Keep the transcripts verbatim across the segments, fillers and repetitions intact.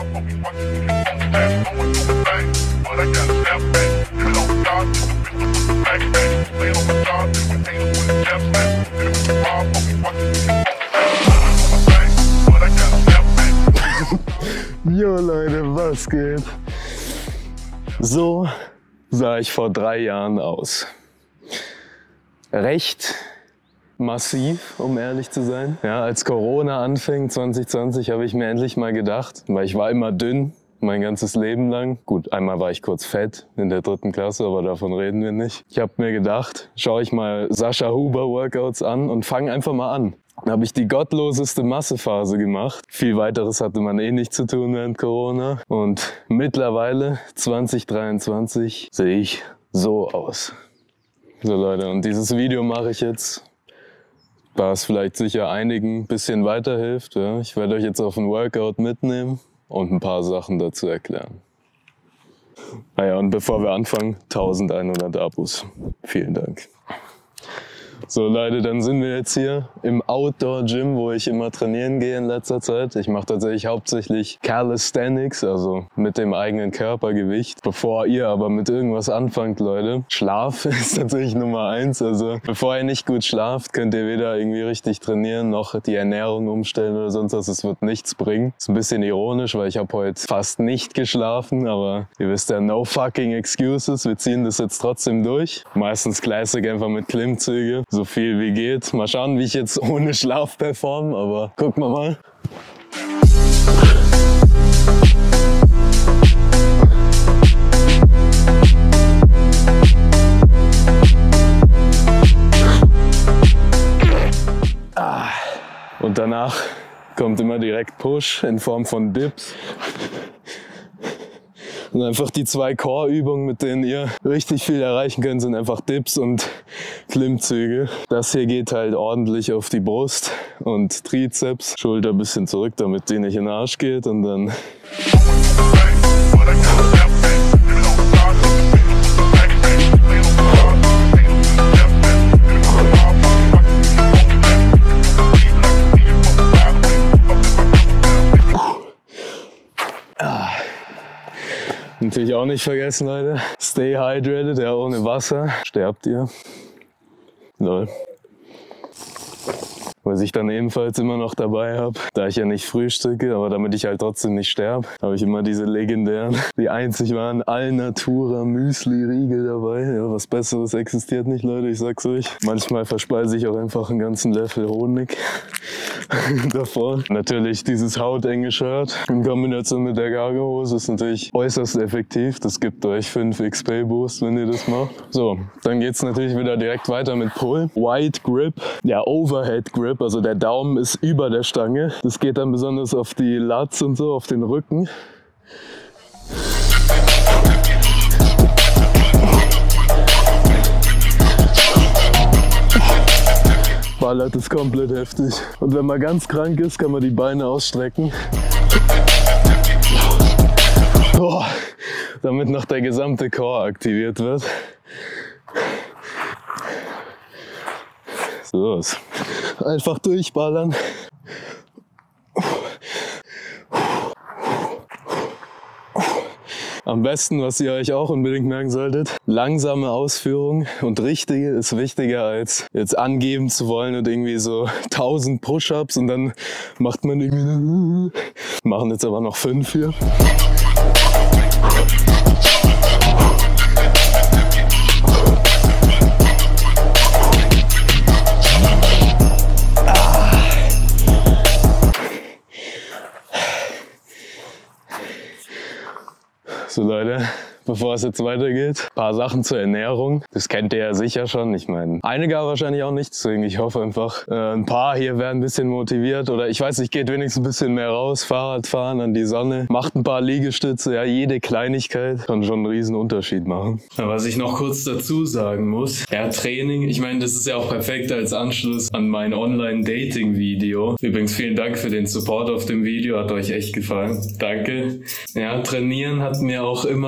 Jo Leute, was geht? So sah ich vor drei Jahren aus. Recht massiv, um ehrlich zu sein. Ja, als Corona anfing, zwanzig zwanzig, habe ich mir endlich mal gedacht, weil ich war immer dünn, mein ganzes Leben lang. Gut, einmal war ich kurz fett in der dritten Klasse, aber davon reden wir nicht. Ich habe mir gedacht, schaue ich mal Sascha Huber Workouts an und fange einfach mal an. Dann habe ich die gottloseste Massephase gemacht. Viel weiteres hatte man eh nicht zu tun während Corona. Und mittlerweile, zwanzig dreiundzwanzig, sehe ich so aus. So Leute, und dieses Video mache ich jetzt, was vielleicht sicher einigen ein bisschen weiterhilft. Ja. Ich werde euch jetzt auf ein Workout mitnehmen und ein paar Sachen dazu erklären. Naja, und bevor wir anfangen, eintausendeinhundert Abos. Vielen Dank. So Leute, dann sind wir jetzt hier im Outdoor-Gym, wo ich immer trainieren gehe in letzter Zeit. Ich mache tatsächlich hauptsächlich Calisthenics, also mit dem eigenen Körpergewicht. Bevor ihr aber mit irgendwas anfangt, Leute, Schlaf ist tatsächlich Nummer eins. Also bevor ihr nicht gut schlaft, könnt ihr weder irgendwie richtig trainieren, noch die Ernährung umstellen oder sonst was. Es wird nichts bringen. Ist ein bisschen ironisch, weil ich habe heute fast nicht geschlafen, aber ihr wisst ja, no fucking excuses. Wir ziehen das jetzt trotzdem durch. Meistens Classic einfach mit Klimmzüge. So viel wie geht. Mal schauen, wie ich jetzt ohne Schlaf performe, aber gucken wir mal. Ah. Und danach kommt immer direkt Push in Form von Dips. Und einfach die zwei Core-Übungen, mit denen ihr richtig viel erreichen könnt, sind einfach Dips und Klimmzüge. Das hier geht halt ordentlich auf die Brust und Trizeps. Schulter ein bisschen zurück, damit die nicht in den Arsch geht. Und dann... Natürlich auch nicht vergessen, Leute. Stay hydrated, ja, ohne Wasser sterbt ihr. Lol. Was ich dann ebenfalls immer noch dabei habe, da ich ja nicht frühstücke, aber damit ich halt trotzdem nicht sterbe, habe ich immer diese legendären, die einzig waren, Alnatura Müsli-Riegel dabei. Ja, was Besseres existiert nicht, Leute, ich sag's euch. Manchmal verspeise ich auch einfach einen ganzen Löffel Honig davor. Natürlich dieses hautenge Shirt in Kombination mit der Cargo-Hose ist natürlich äußerst effektiv. Das gibt euch fünf X P-Boost, wenn ihr das macht. So, dann geht's natürlich wieder direkt weiter mit Pull. Wide Grip, ja, Overhead Grip. Also der Daumen ist über der Stange. Das geht dann besonders auf die Lats und so, auf den Rücken. Ballert ist komplett heftig. Und wenn man ganz krank ist, kann man die Beine ausstrecken. Oh, damit noch der gesamte Core aktiviert wird. So, einfach durchballern. Am besten, was ihr euch auch unbedingt merken solltet, langsame Ausführung und richtige ist wichtiger als jetzt angeben zu wollen und irgendwie so tausend Push-Ups und dann macht man irgendwie, machen jetzt aber noch fünf hier. So Leute, bevor es jetzt weitergeht, ein paar Sachen zur Ernährung. Das kennt ihr ja sicher schon. Ich meine, einige wahrscheinlich auch nicht. Deswegen, ich hoffe einfach, äh, ein paar hier werden ein bisschen motiviert. Oder ich weiß nicht, geht wenigstens ein bisschen mehr raus. Fahrrad fahren an die Sonne. Macht ein paar Liegestütze. Ja, jede Kleinigkeit kann schon einen riesen Unterschied machen. Ja, was ich noch kurz dazu sagen muss. Ja, Training. Ich meine, das ist ja auch perfekt als Anschluss an mein Online-Dating-Video. Übrigens, vielen Dank für den Support auf dem Video. Hat euch echt gefallen. Danke. Ja, trainieren hat mir auch immer geholfen.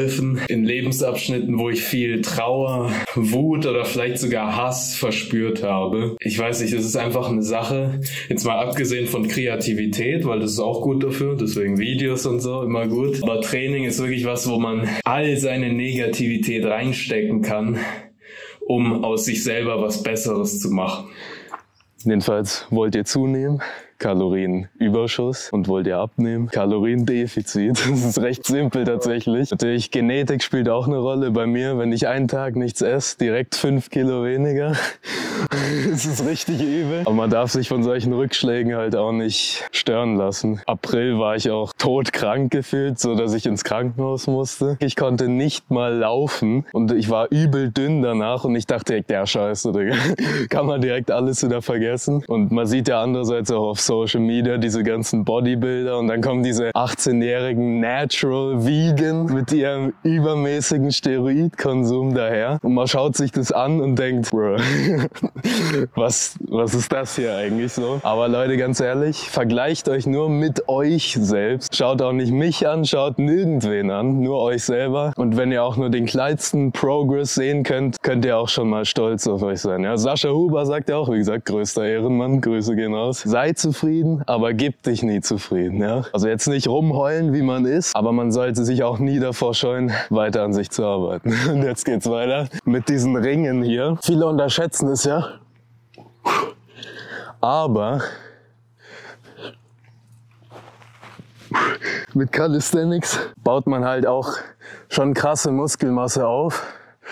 geholfen in Lebensabschnitten, wo ich viel Trauer, Wut oder vielleicht sogar Hass verspürt habe. Ich weiß nicht, das ist einfach eine Sache, jetzt mal abgesehen von Kreativität, weil das ist auch gut dafür, deswegen Videos und so, immer gut. Aber Training ist wirklich was, wo man all seine Negativität reinstecken kann, um aus sich selber was Besseres zu machen. Jedenfalls wollt ihr zunehmen, Kalorienüberschuss, und wollt ihr abnehmen, Kaloriendefizit. Das ist recht simpel tatsächlich. Natürlich, Genetik spielt auch eine Rolle bei mir. Wenn ich einen Tag nichts esse, direkt fünf Kilo weniger. Das ist richtig übel. Aber man darf sich von solchen Rückschlägen halt auch nicht stören lassen. April war ich auch todkrank gefühlt, so dass ich ins Krankenhaus musste. Ich konnte nicht mal laufen und ich war übel dünn danach und ich dachte direkt, ja scheiße, Digga. Kann man direkt alles wieder vergessen. Und man sieht ja andererseits auch auf Social Media diese ganzen Bodybuilder und dann kommen diese achtzehnjährigen Natural Vegan mit ihrem übermäßigen Steroidkonsum daher. Und man schaut sich das an und denkt, bro, was, was ist das hier eigentlich so? Aber Leute, ganz ehrlich, vergleicht euch nur mit euch selbst. Schaut auch nicht mich an, schaut nirgendwen an, nur euch selber. Und wenn ihr auch nur den kleinsten Progress sehen könnt, könnt ihr auch schon mal stolz auf euch sein. Ja, Sascha Huber sagt ja auch, wie gesagt, größter Ehrenmann, Grüße gehen raus. Sei zufrieden, aber gib dich nie zufrieden. Ja? Also jetzt nicht rumheulen, wie man ist, aber man sollte sich auch nie davor scheuen, weiter an sich zu arbeiten. Und jetzt geht's weiter mit diesen Ringen hier. Viele unterschätzen es ja. Aber mit Calisthenics baut man halt auch schon krasse Muskelmasse auf.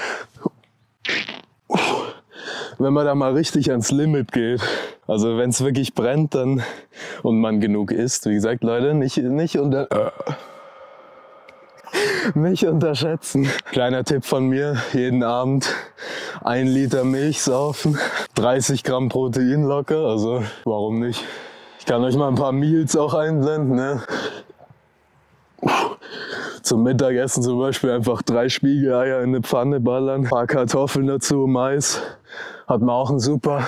Wenn man da mal richtig ans Limit geht. Also wenn es wirklich brennt dann und man genug isst. Wie gesagt, Leute, nicht, nicht unter... Nicht unterschätzen. Kleiner Tipp von mir, jeden Abend ein Liter Milch saufen, dreißig Gramm Protein locker, also warum nicht? Ich kann euch mal ein paar Meals auch einblenden, ne? Zum Mittagessen zum Beispiel einfach drei Spiegeleier in eine Pfanne ballern, ein paar Kartoffeln dazu, Mais, hat man auch ein super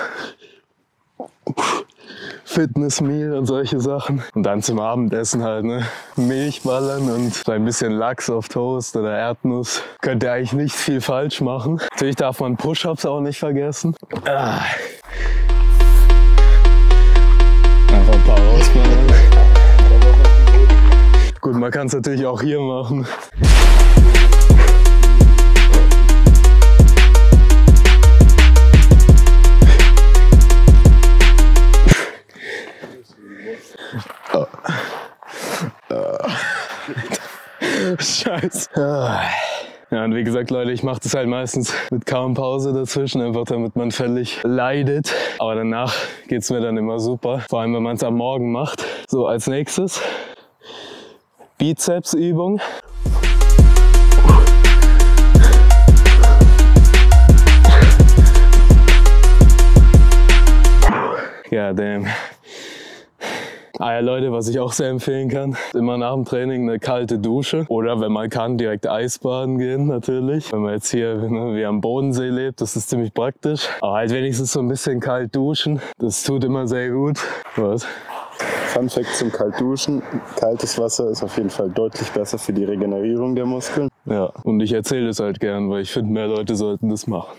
Fitnessmeal und solche Sachen. Und dann zum Abendessen halt, ne? Milch ballern und so ein bisschen Lachs auf Toast oder Erdnuss. Könnt ihr eigentlich nicht viel falsch machen. Natürlich darf man Push-Ups auch nicht vergessen. Ah. Einfach ein paar ausballern. Gut, man kann es natürlich auch hier machen. Oh. Oh. Scheiße. Ja, und wie gesagt, Leute, ich mache das halt meistens mit kaum Pause dazwischen, einfach damit man völlig leidet. Aber danach geht's mir dann immer super, vor allem wenn man es am Morgen macht. So, als nächstes Bizepsübung. Ja, damn. Ah ja, Leute, was ich auch sehr empfehlen kann, immer nach dem Training eine kalte Dusche oder wenn man kann, direkt Eisbaden gehen natürlich. Wenn man jetzt hier ne, wie am Bodensee lebt, das ist ziemlich praktisch. Aber halt wenigstens so ein bisschen kalt duschen, das tut immer sehr gut. Was? Fun Fact zum Kaltduschen: Kaltes Wasser ist auf jeden Fall deutlich besser für die Regenerierung der Muskeln. Ja, und ich erzähle das halt gern, weil ich finde, mehr Leute sollten das machen.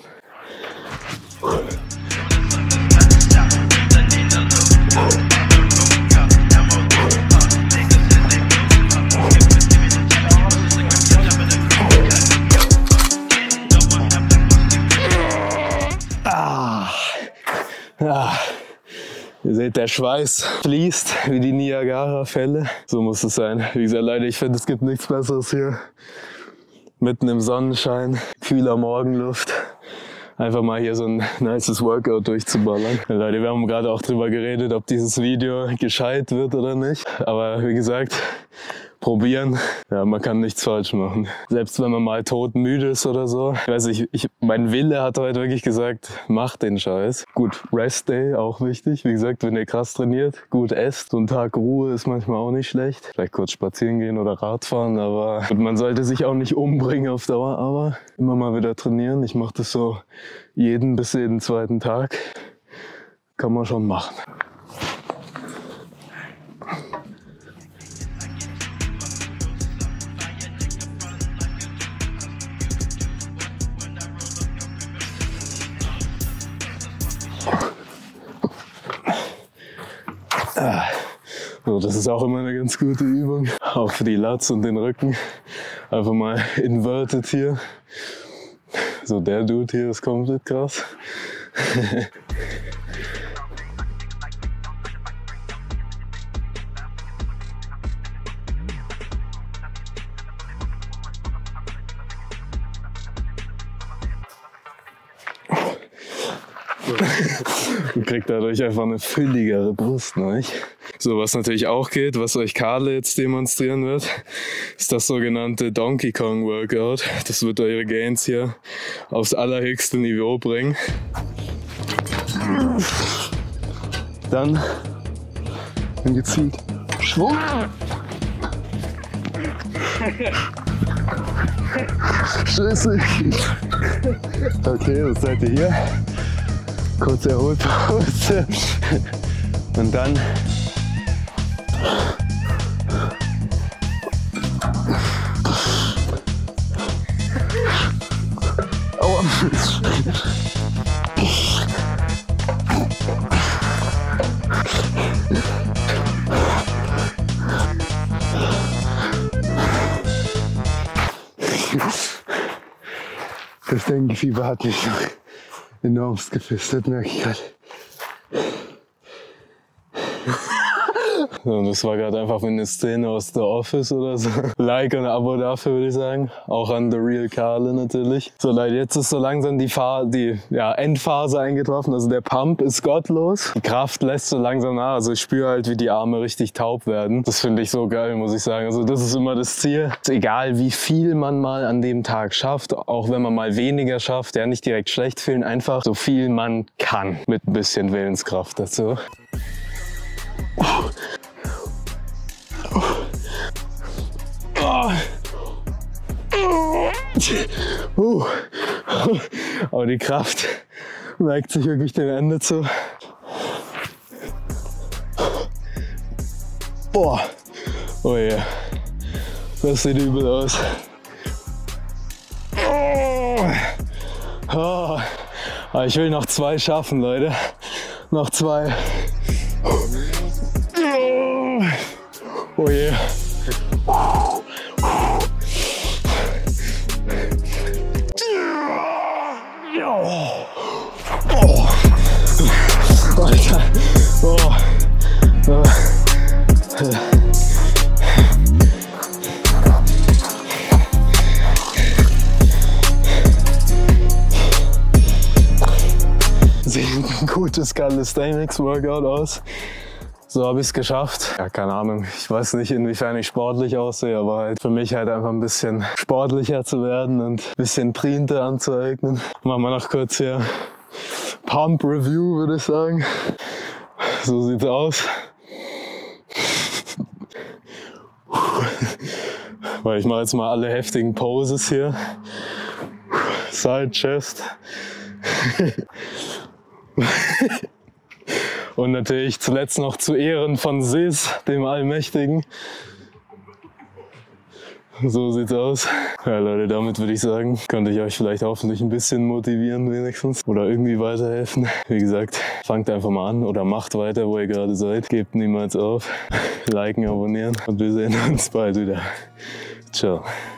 Ah. Ah. Ihr seht, der Schweiß fließt wie die Niagara-Fälle. So muss es sein. Wie gesagt, Leute, ich finde, es gibt nichts Besseres hier. Mitten im Sonnenschein, kühler Morgenluft. Einfach mal hier so ein nices Workout durchzuballern. Ja, Leute, wir haben gerade auch drüber geredet, ob dieses Video gescheit wird oder nicht. Aber wie gesagt, probieren. Ja, man kann nichts falsch machen. Selbst wenn man mal todmüde ist oder so. Ich weiß nicht, ich, mein Wille hat heute wirklich gesagt, macht den Scheiß. Gut, Rest Day, auch wichtig. Wie gesagt, wenn ihr krass trainiert, gut esst. So ein Tag Ruhe ist manchmal auch nicht schlecht. Vielleicht kurz spazieren gehen oder Radfahren, aber gut, man sollte sich auch nicht umbringen auf Dauer. Aber immer mal wieder trainieren. Ich mache das so jeden bis jeden zweiten Tag. Kann man schon machen. das ist auch immer eine ganz gute Übung. Auch für die Lats und den Rücken. Einfach mal inverted hier. So, der Dude hier ist komplett krass. Und kriegt dadurch einfach eine fülligere Brust, nicht? So, was natürlich auch geht, was euch Karle jetzt demonstrieren wird, ist das sogenannte Donkey Kong Workout. Das wird eure Gains hier aufs allerhöchste Niveau bringen. Dann gezielt Schwung. Scheiße. Okay, was seid ihr hier? Kurze Erholpause. Und dann Aua. Das Denkfieber hat mich noch enormst gefistet, merke ich gerade. Und das war gerade einfach eine Szene aus The Office oder so. Like und Abo dafür, würde ich sagen. Auch an The Real Karle natürlich. So Leute, jetzt ist so langsam die, Phase, die ja, Endphase eingetroffen. Also der Pump ist gottlos. Die Kraft lässt so langsam nach. Also ich spüre halt, wie die Arme richtig taub werden. Das finde ich so geil, muss ich sagen. Also das ist immer das Ziel. Also egal wie viel man mal an dem Tag schafft, auch wenn man mal weniger schafft, ja nicht direkt schlecht fühlen, einfach so viel man kann. Mit ein bisschen Willenskraft dazu. Oh. Uh. Aber die Kraft neigt sich wirklich dem Ende zu. Boah. Oh yeah. Das sieht übel aus. Oh. Aber ich will noch zwei schaffen, Leute. Noch zwei. Oh yeah. Oh. Alter. Oh. Oh. Sieht ein gutes Calisthenics-Workout aus. So habe ich es geschafft. Ja, keine Ahnung. Ich weiß nicht, inwiefern ich sportlich aussehe, aber halt für mich halt einfach ein bisschen sportlicher zu werden und ein bisschen Printe anzueignen. Machen wir noch kurz hier Pump Review, würde ich sagen. So sieht's aus. Weil ich mache jetzt mal alle heftigen Poses hier. Side Chest. Und natürlich zuletzt noch zu Ehren von Sis, dem Allmächtigen. So sieht's aus. Ja Leute, damit würde ich sagen, konnte ich euch vielleicht hoffentlich ein bisschen motivieren wenigstens. Oder irgendwie weiterhelfen. Wie gesagt, fangt einfach mal an oder macht weiter, wo ihr gerade seid. Gebt niemals auf. Liken, abonnieren und wir sehen uns bald wieder. Ciao.